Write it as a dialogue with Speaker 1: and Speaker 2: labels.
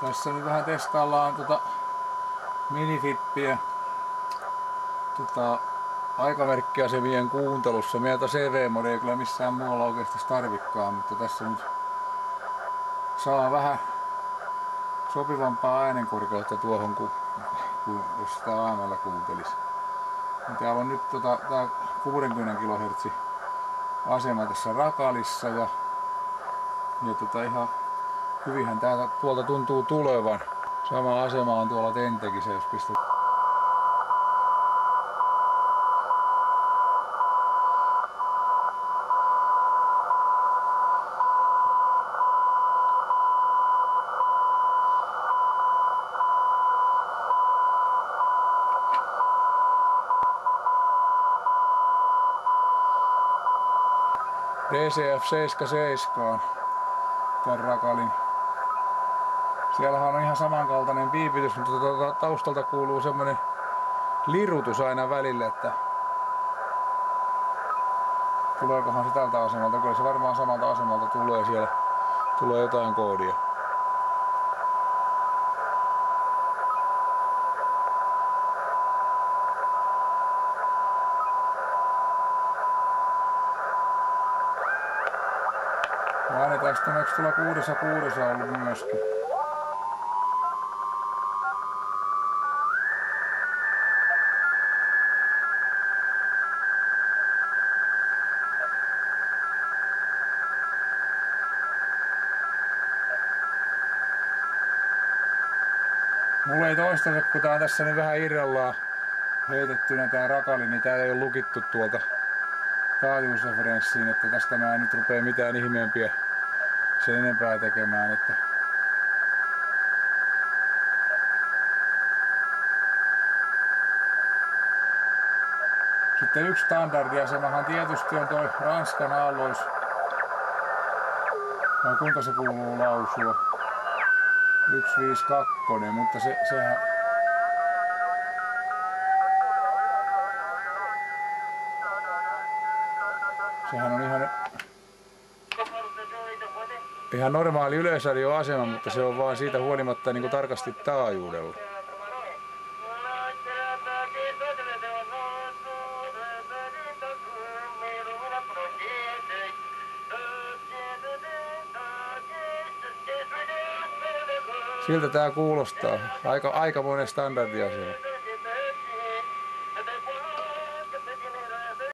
Speaker 1: Tässä nyt vähän testaillaan minifippiä aikamerkkiasemien kuuntelussa. Meiltä CV-modi ei kyllä missään muualla oikeasti tarvikkaan, mutta tässä nyt saa vähän sopivampaa äänenkorkeutta tuohon kuin jos sitä aamulla kuuntelisi. Täällä on nyt tää 60 kHz asema tässä Rakalissa ja ihan hyvinhän tuolta tuntuu tulevan. Sama asema on tuolla Tentekissä, jos pistät. DCF 77 tän Rakalin. Siellähän on ihan samankaltainen piipitys, mutta taustalta kuuluu semmonen lirutus aina välillä, että tuleekohan se tältä asemalta. Kyllä se varmaan samalta asemalta tulee, siellä tulee jotain koodia. Äänitästöneeksi tuolla 6.6 on ollut myöskin. Mulla ei toistaiseksi, kun tää on tässä nyt vähän irrallaan heitettynä tää Rakali, niin täällä ei ole lukittu tuolta taajuusreferenssiin, että tästä mä en nyt rupee mitään ihmeempiä sen enempää tekemään. Että sitten yksi standardiasemahan tietysti on toi Ranskan aallois. No kuinka se kuuluu lausua? 152, mutta sehän on ihan normaali yleisradioasema, mutta se on vaan siitä huolimatta niin kuin tarkasti taajuudella. Siltä tää kuulostaa. Aikamoinen standardiasema.